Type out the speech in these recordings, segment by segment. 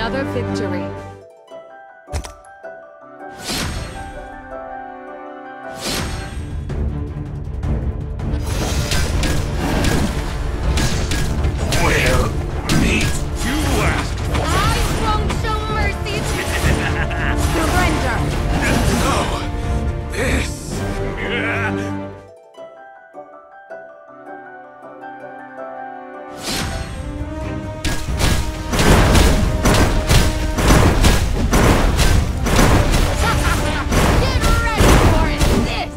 Another victory. Well, meet you asked for. I won't show mercy. Surrender. No, this. Get ready for it. This.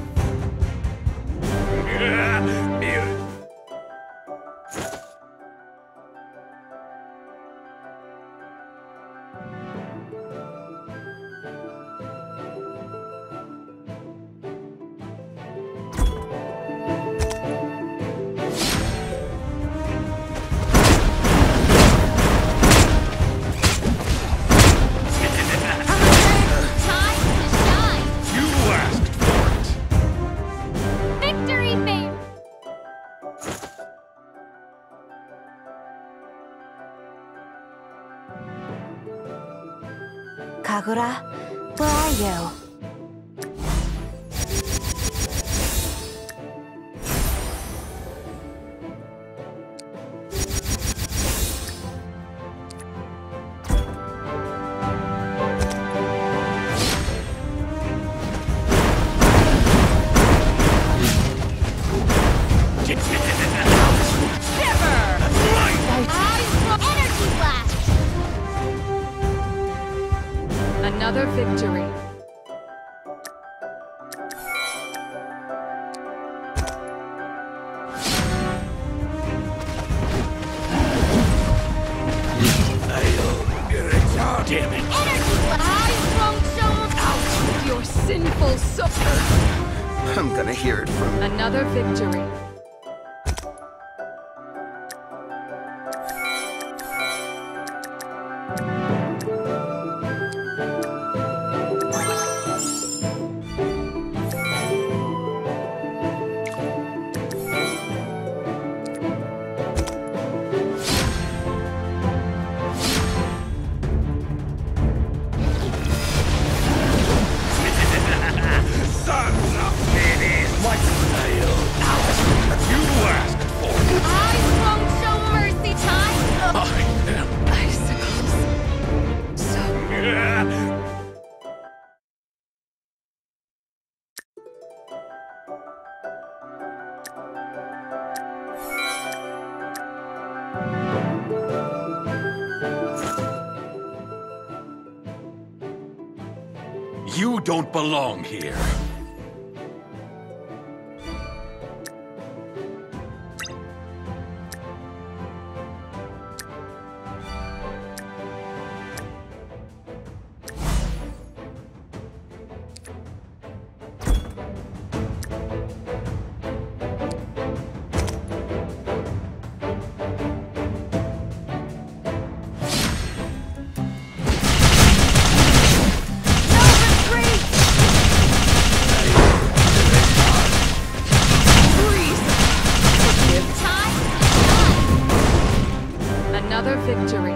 Time to shine. You asked for it. Victory, babe. Kagura, where are you? Energy blast. Another victory. Damn it. Energy blast. I won't show Out with your sinful soul. I'm gonna hear it from Another victory. Sons of babies. My style. You asked for it. I won't show mercy. Time. I am. Icicles. So You don't belong here. another victory.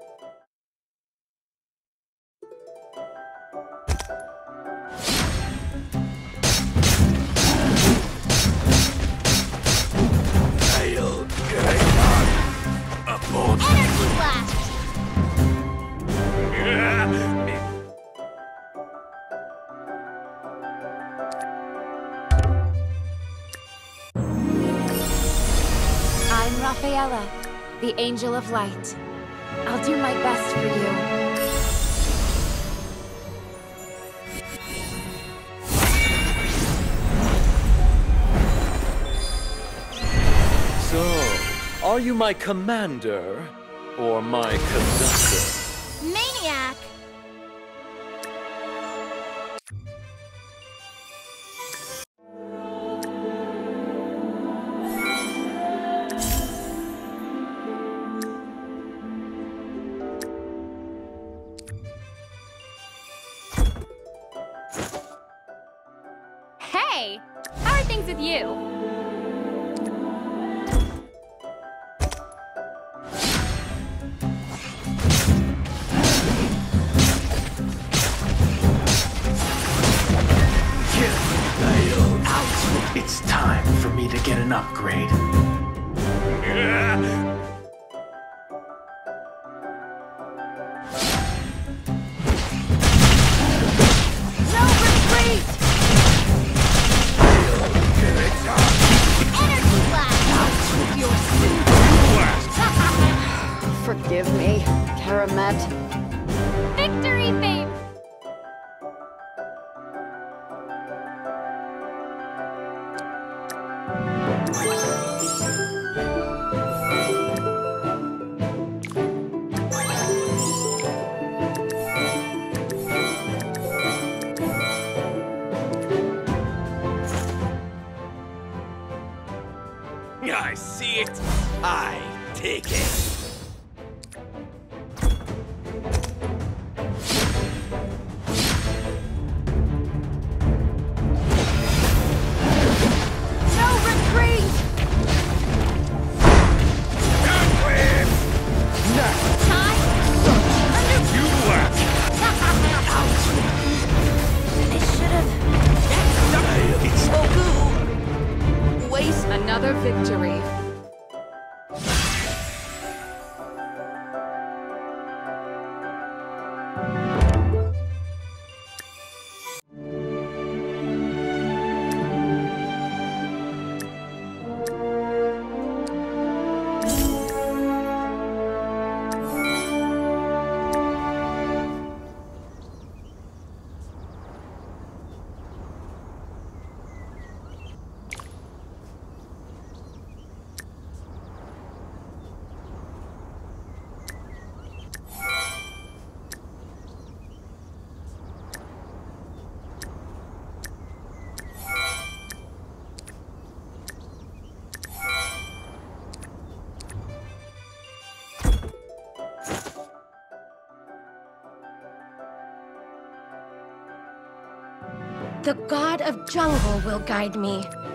I'll get on a boat. Energy blast. I'm Rafaela, the Angel of Light. I'll do my best for you. So, are you my commander or my conductor? Maniac. Hey, how are things with you? upgrade. No retreat! Energy blast! With your sin. Forgive me, Karamet. Victory, babe! I see it. I take it. No retreat! Time? You left. I should've... Waste another victory. The god of jungle will guide me.